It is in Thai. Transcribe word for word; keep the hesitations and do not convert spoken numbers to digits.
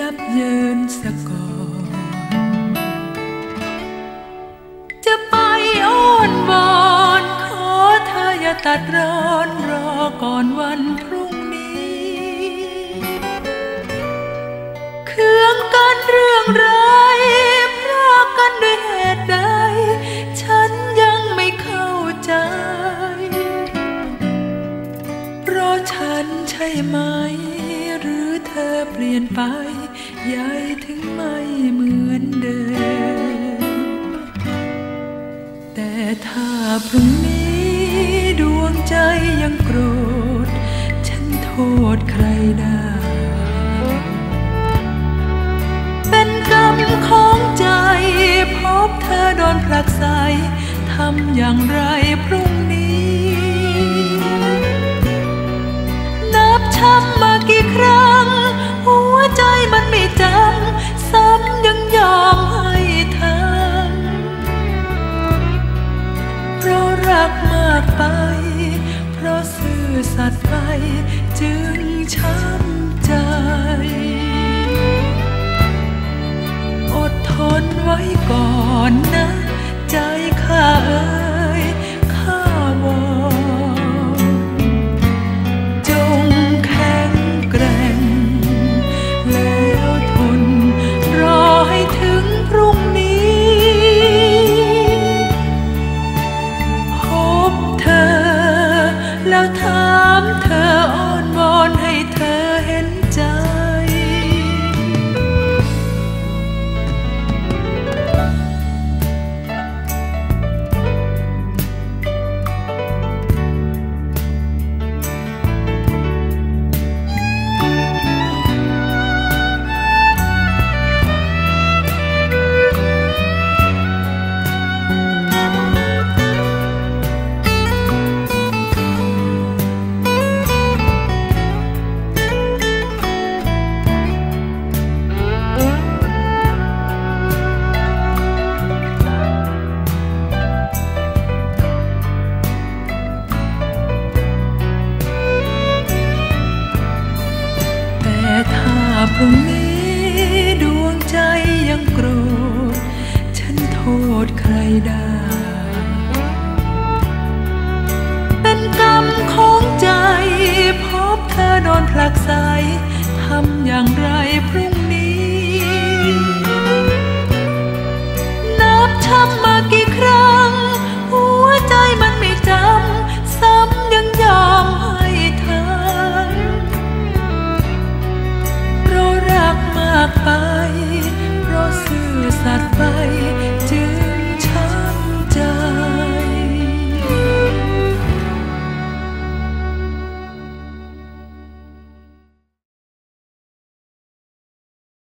ยับเยินสะก่อนจะไปอ้อนวอนขอเธออย่าตัดร้อนรอก่อนวันพรุ่งนี้เคืองกันเรื่องร้ายพรากกันด้วยเหตุใดฉันยังไม่เข้าใจเพราะฉันใช่ไหมหรือเธอเปลี่ยนไปยายถึงไม่เหมือนเดิมแต่ถ้าพรุ่งนี้ดวงใจยังโกรธฉันโทษใครได้เป็นกรรมของใจพบเธอโดนผลักไสทำอย่างไรพรุ่งนี้นับช้ำมากี่ครั้งหัวใจมันไม่จำซ้ำยังยอมให้ทำเพราะรักมากไปเพราะซื่อสัตย์ไปจึงช้ำใจอดทนไว้ก่อนนะใจข้าเอ๋ยข้าวอนจงแข็งแกร่งแล้วทนรอให้ถึงพรุ่งนี้พบเธอแล้วถามเธออ้อนวอนให้เธอเห็นใจพรุ่งนี้ดวงใจยังโกรธฉันโทษใครได้เป็นกรรมของใจพบเธอโดนผลักไสทำอย่างไรพรุ่งนี้นับช้ำมากี่ครั้งหัวใจมันไม่จำซ้ำยังยอมให้ทำรักมากไปเพราะซื่อสัตย์ไป